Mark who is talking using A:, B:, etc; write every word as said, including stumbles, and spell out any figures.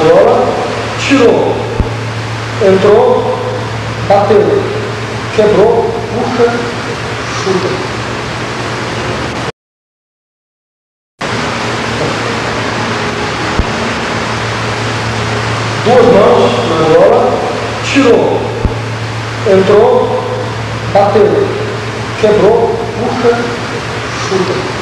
A: Angola, tirou, entrou, bateu, quebrou, puxa, chuta. Duas mãos na Angola, tirou, entrou, bateu, quebrou, puxa, chuta.